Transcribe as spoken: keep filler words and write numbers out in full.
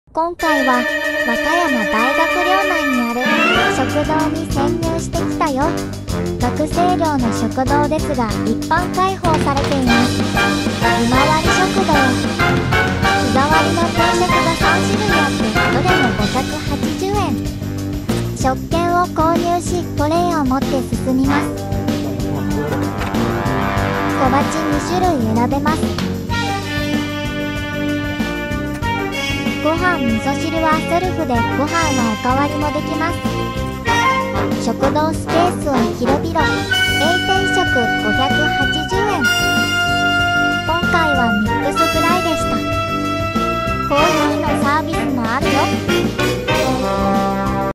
今回は和歌山大学寮内にある食堂に潜入してきたよ。学生寮の食堂ですが一般開放されています。ひまわり食堂。日替わりの定食がさんしゅるいあってどれもごひゃくはちじゅうえん。食券を購入しトレイを持って進みます。小鉢にしゅるい選べます。ご飯味噌汁はセルフでご飯のおかわりもできます。食堂スペースは広々。